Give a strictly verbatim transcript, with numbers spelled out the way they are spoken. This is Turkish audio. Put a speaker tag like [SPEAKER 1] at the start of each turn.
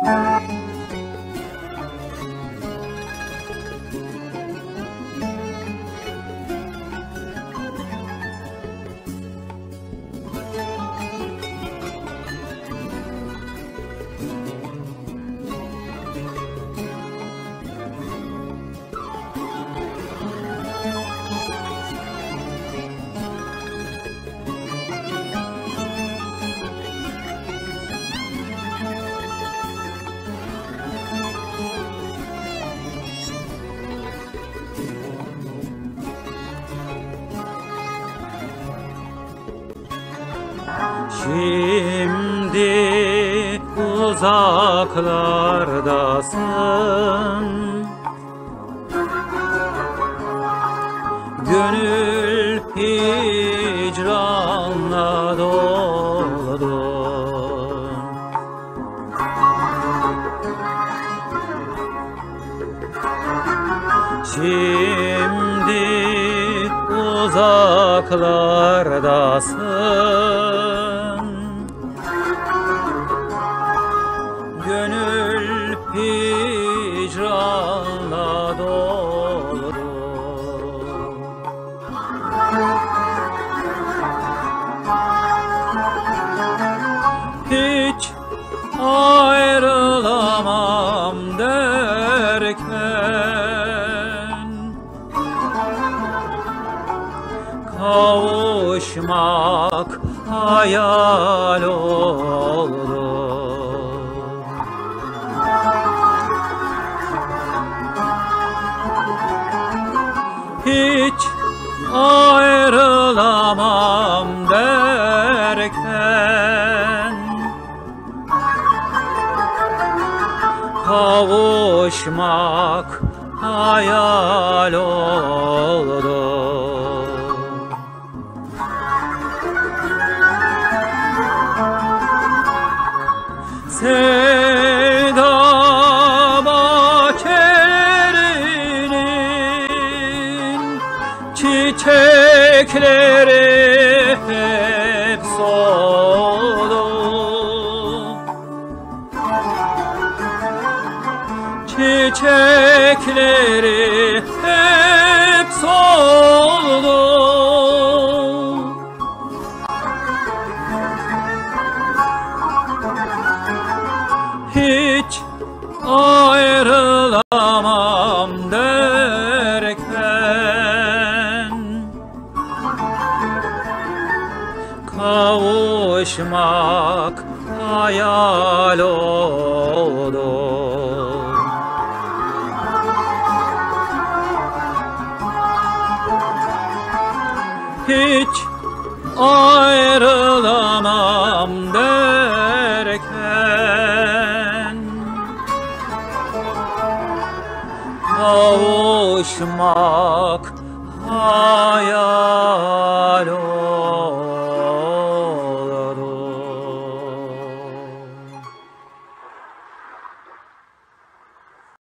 [SPEAKER 1] Şimdi uzaklardasın, gönül hicranla doldu. Şimdi uzaklardasın, gönül hicranla doldu. Hiç ayrılamam derken kavuşmak hayal oldu. Hiç ayrılamam derken kavuşmak hayal oldu. Sevda bahçelerinin çiçekleri hep soldu. Çiçekleri hep soldu. Hiç ayrılamam derken kavuşmak hayal oldu. Hiç ayrılamam derken kavuşmak hayal oldu.